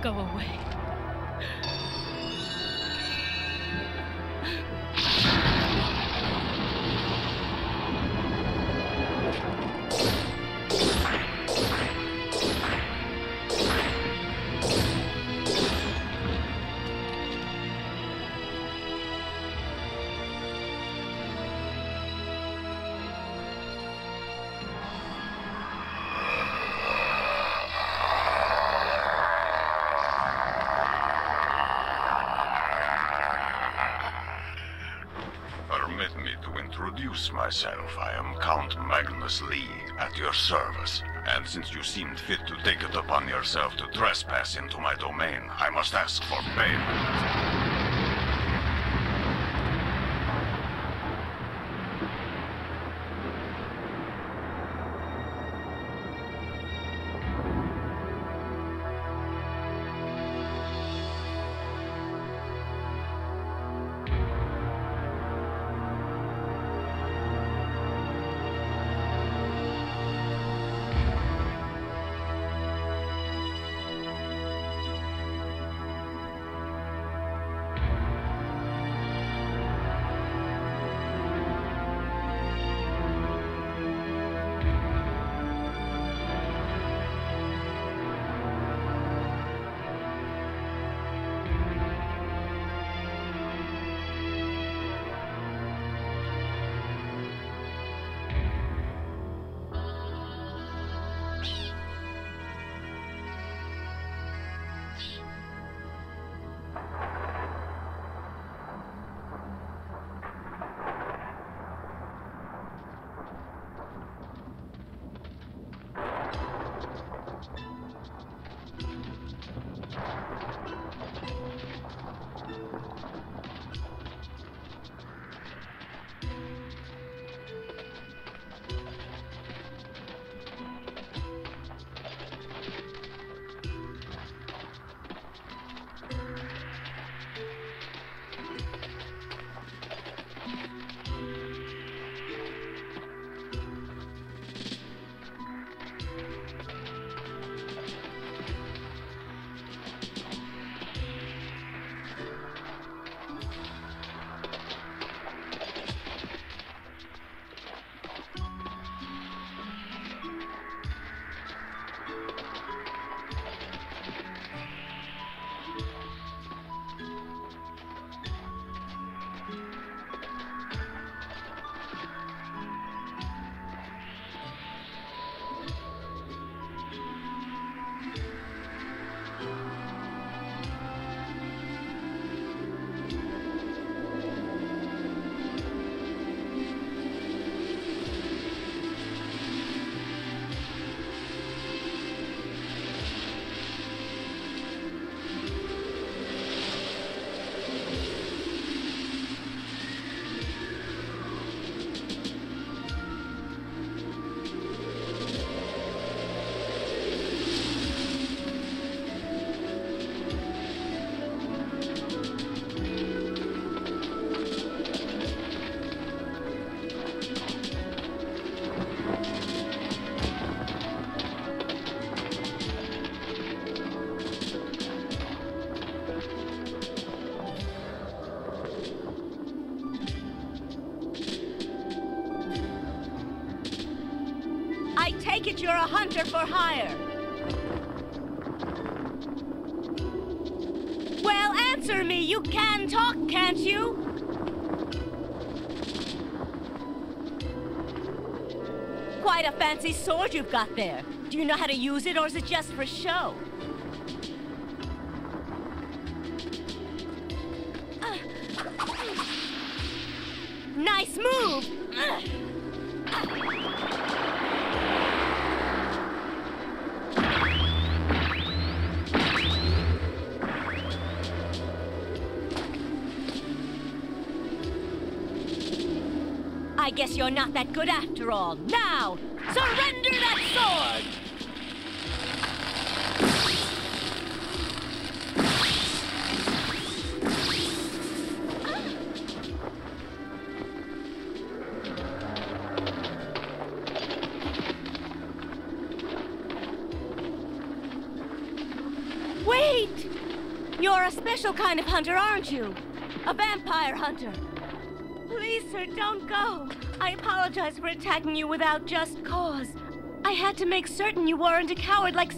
Go away. Myself, I am Count Magnus Lee, at your service. And since you seemed fit to take it upon yourself to trespass into my domain, I must ask for payment. Take it you're a hunter for hire. Well, answer me. You can talk, can't you? Quite a fancy sword you've got there. Do you know how to use it, or is it just for show? Nice move! I guess you're not that good after all. Now, surrender that sword! Wait! You're a special kind of hunter, aren't you? A vampire hunter. Please, sir, don't go. I apologize for attacking you without just cause. I had to make certain you weren't a coward like